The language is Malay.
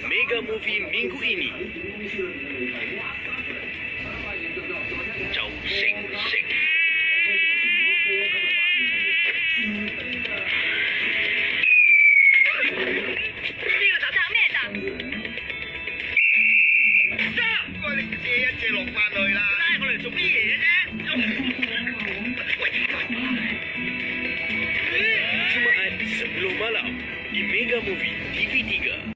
Mega Movie minggu ini. Châu Sinh Sinh. 呢個手抄咩㗎？ 喂，你借一借落翻去啦！ 拉我嚟做乜嘢啫 ？Jumaat 10 malam di Mega Movie TV3.